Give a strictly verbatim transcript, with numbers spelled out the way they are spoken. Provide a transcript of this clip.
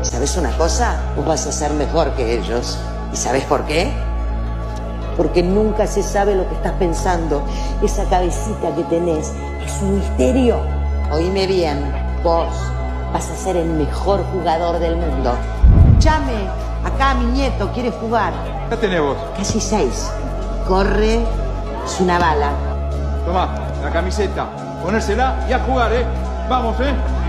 ¿Sabes una cosa? Vos vas a ser mejor que ellos. ¿Y sabes por qué? Porque nunca se sabe lo que estás pensando. Esa cabecita que tenés es un misterio. Oíme bien, vos vas a ser el mejor jugador del mundo. Llame, acá mi nieto quiere jugar. ¿Qué tenés vos? Casi seis. Corre, es una bala. Tomá, la camiseta, ponérsela y a jugar, ¿eh? Vamos, ¿eh?